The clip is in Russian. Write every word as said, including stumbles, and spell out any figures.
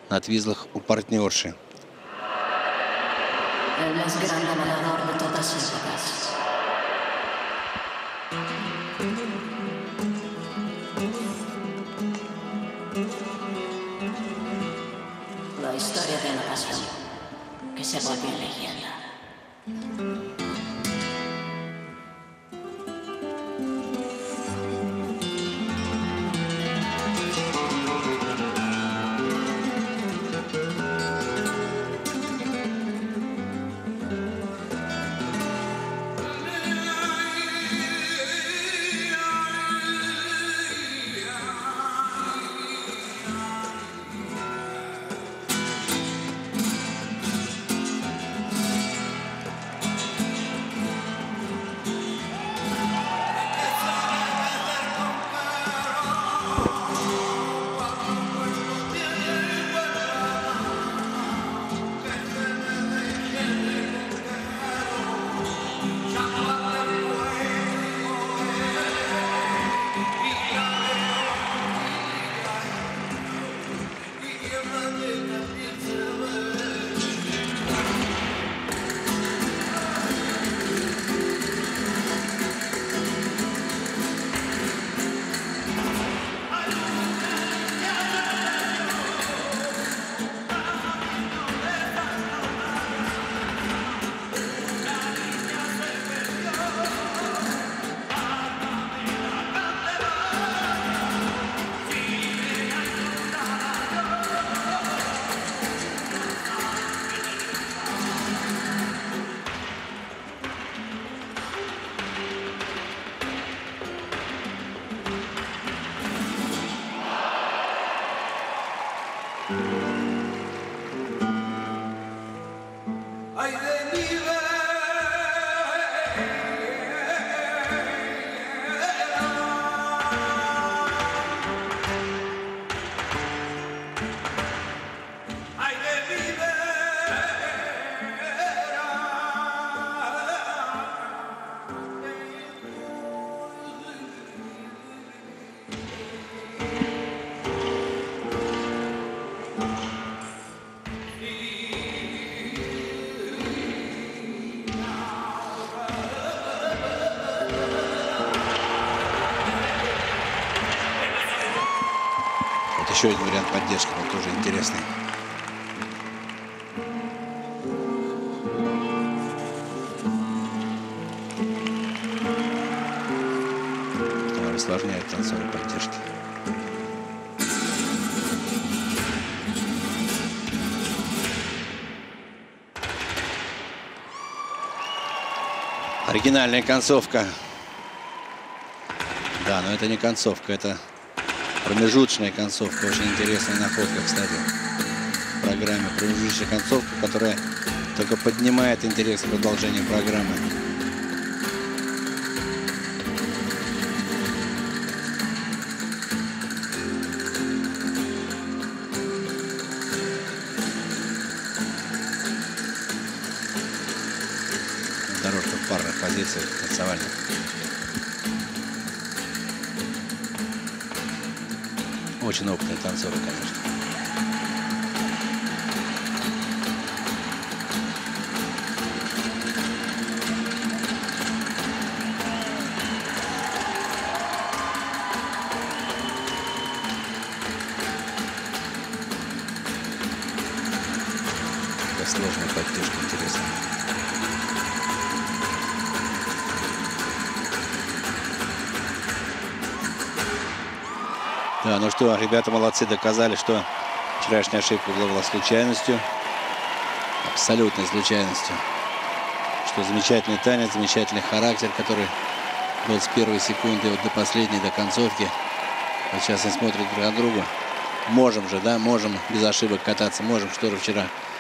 на отвизлах у партнерши. La historia de una pasión que se volvió en leyenda. Еще один вариант поддержки, он тоже интересный. Который усложняет танцоры поддержки. Оригинальная концовка. Да, но это не концовка, это промежуточная концовка. Очень интересная находка, кстати, в программе. Промежуточная концовка, которая только поднимает интерес к продолжению программы. Дорожка в парных позициях танцевальных. Очень опытные танцоры, конечно. Это сложная поддержка, интересная. Да, ну что, ребята молодцы, доказали, что вчерашняя ошибка была случайностью, абсолютной случайностью. Что замечательный танец, замечательный характер, который был с первой секунды вот до последней, до концовки. Вот сейчас они смотрят друг на друга. Можем же, да, можем без ошибок кататься, можем, что же вчера